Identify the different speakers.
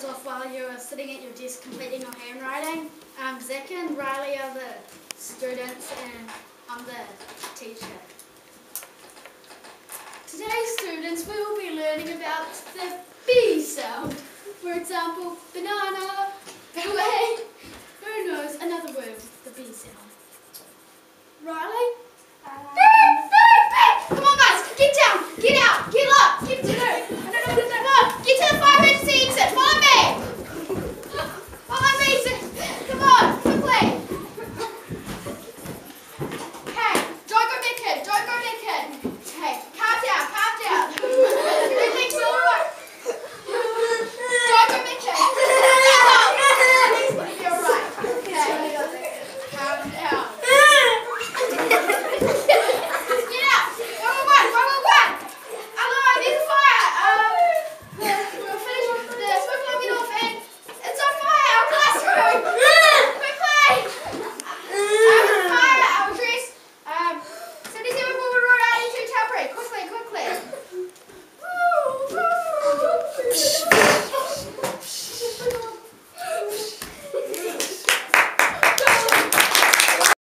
Speaker 1: off while you're sitting at your desk completing your handwriting. Zach and Riley are the students and I'm the teacher. Today, students, we will be learning about the B sound. For example, banana, ballet. Who knows another word with the B sound? Riley? Come on guys, get down, get out, get up, get to